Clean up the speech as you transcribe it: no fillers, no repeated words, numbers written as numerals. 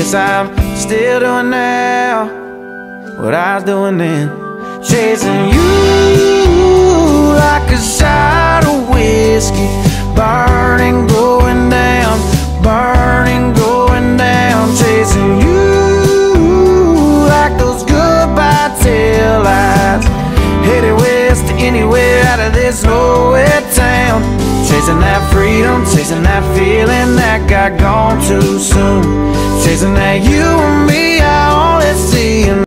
Guess I'm still doing now what I was doing then. Chasing you like a shot of whiskey, burning, going down, burning, going down. Chasing you like those goodbye taillights, headed west to anywhere out of this nowhere town. Chasing that freedom, chasing that feeling that got gone too soon. Chasing that you and me out